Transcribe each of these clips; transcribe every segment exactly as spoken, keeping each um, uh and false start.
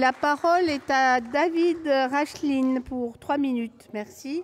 La parole est à David Rachline pour trois minutes. Merci.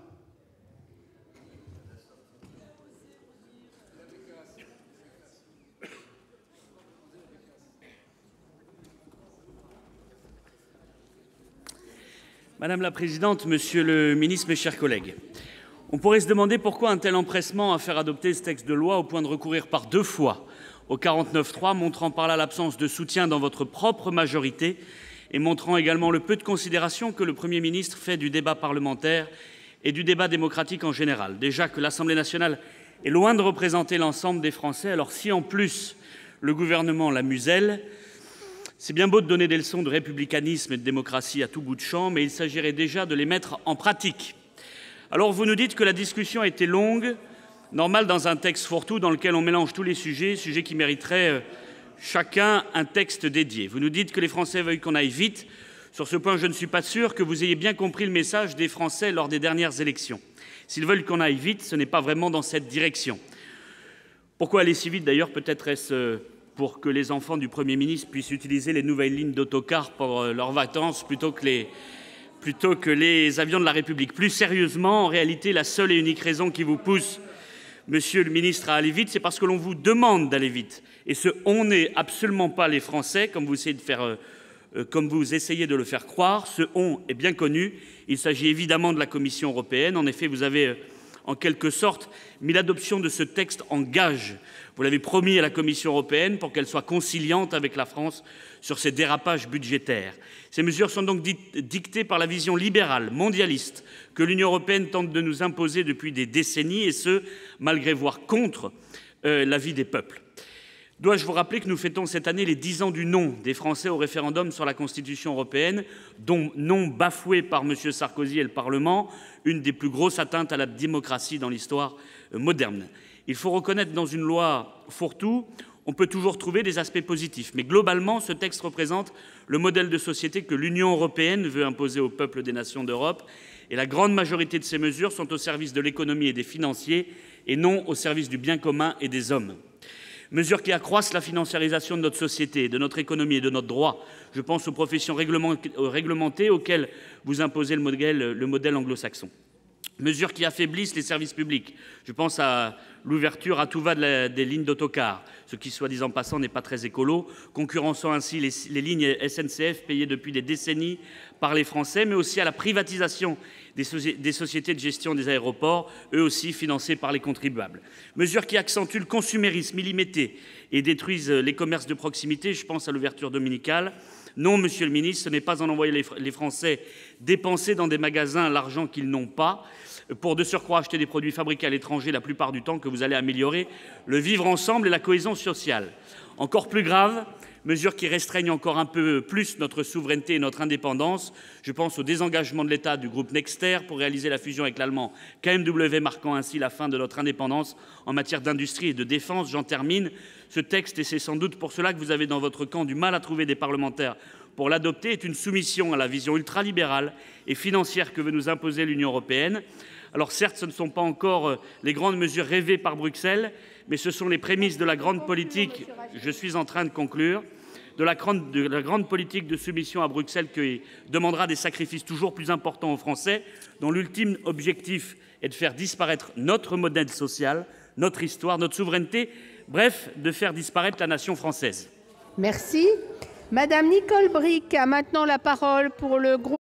Madame la présidente, monsieur le ministre, mes chers collègues, on pourrait se demander pourquoi un tel empressement à faire adopter ce texte de loi au point de recourir par deux fois au quarante-neuf trois, montrant par là l'absence de soutien dans votre propre majorité et montrant également le peu de considération que le Premier ministre fait du débat parlementaire et du débat démocratique en général. Déjà que l'Assemblée nationale est loin de représenter l'ensemble des Français, alors si en plus le gouvernement la muselle, c'est bien beau de donner des leçons de républicanisme et de démocratie à tout bout de champ, mais il s'agirait déjà de les mettre en pratique. Alors vous nous dites que la discussion a été longue, normal dans un texte fourre-tout dans lequel on mélange tous les sujets, sujets qui mériteraient euh, chacun un texte dédié. Vous nous dites que les Français veulent qu'on aille vite. Sur ce point, je ne suis pas sûr que vous ayez bien compris le message des Français lors des dernières élections. S'ils veulent qu'on aille vite, ce n'est pas vraiment dans cette direction. Pourquoi aller si vite d'ailleurs? Peut-être est-ce euh, pour que les enfants du Premier ministre puissent utiliser les nouvelles lignes d'autocars pour euh, leurs vacances plutôt que les... plutôt que les avions de la République. Plus sérieusement, en réalité, la seule et unique raison qui vous pousse, monsieur le ministre, à aller vite, c'est parce que l'on vous demande d'aller vite. Et ce « on » n'est absolument pas les Français, comme vous essayez de faire, euh, comme vous essayez de le faire croire. Ce « on » est bien connu. Il s'agit évidemment de la Commission européenne. En effet, vous avez, euh, en quelque sorte, mis l'adoption de ce texte en gage. Vous l'avez promis à la Commission européenne pour qu'elle soit conciliante avec la France sur ces dérapages budgétaires. Ces mesures sont donc dictées par la vision libérale, mondialiste, que l'Union européenne tente de nous imposer depuis des décennies, et ce, malgré voire contre euh, l'avis des peuples. Dois-je vous rappeler que nous fêtons cette année les dix ans du non des Français au référendum sur la Constitution européenne, dont non bafoué par M. Sarkozy et le Parlement, une des plus grosses atteintes à la démocratie dans l'histoire euh, moderne. Il faut reconnaître dans une loi fourre-tout, on peut toujours trouver des aspects positifs. Mais globalement, ce texte représente le modèle de société que l'Union européenne veut imposer aux peuples des nations d'Europe. Et la grande majorité de ces mesures sont au service de l'économie et des financiers, et non au service du bien commun et des hommes. Mesures qui accroissent la financiarisation de notre société, de notre économie et de notre droit. Je pense aux professions réglementées auxquelles vous imposez le modèle, le modèle anglo-saxon. Mesures qui affaiblissent les services publics. Je pense à l'ouverture à tout va de la, des lignes d'autocars, ce qui, soit dit en passant, n'est pas très écolo, concurrençant ainsi les, les lignes S N C F payées depuis des décennies par les Français, mais aussi à la privatisation des, soci des sociétés de gestion des aéroports, eux aussi financées par les contribuables. Mesures qui accentuent le consumérisme illimité et détruisent les commerces de proximité. Je pense à l'ouverture dominicale. Non, monsieur le ministre, ce n'est pas en envoyant les Français dépenser dans des magasins l'argent qu'ils n'ont pas, pour de surcroît acheter des produits fabriqués à l'étranger la plupart du temps, que vous allez améliorer le vivre ensemble et la cohésion sociale. Encore plus grave, mesures qui restreignent encore un peu plus notre souveraineté et notre indépendance. Je pense au désengagement de l'État du groupe Nexter pour réaliser la fusion avec l'allemand K M W, marquant ainsi la fin de notre indépendance en matière d'industrie et de défense. J'en termine. Ce texte, et c'est sans doute pour cela que vous avez dans votre camp du mal à trouver des parlementaires pour l'adopter, est une soumission à la vision ultralibérale et financière que veut nous imposer l'Union européenne. Alors certes, ce ne sont pas encore les grandes mesures rêvées par Bruxelles, mais ce sont les prémices de la grande politique, je suis en train de conclure, de la grande, de la grande politique de soumission à Bruxelles qui demandera des sacrifices toujours plus importants aux Français, dont l'ultime objectif est de faire disparaître notre modèle social, notre histoire, notre souveraineté, bref, de faire disparaître la nation française. Merci. Madame Nicole Bricq a maintenant la parole pour le groupe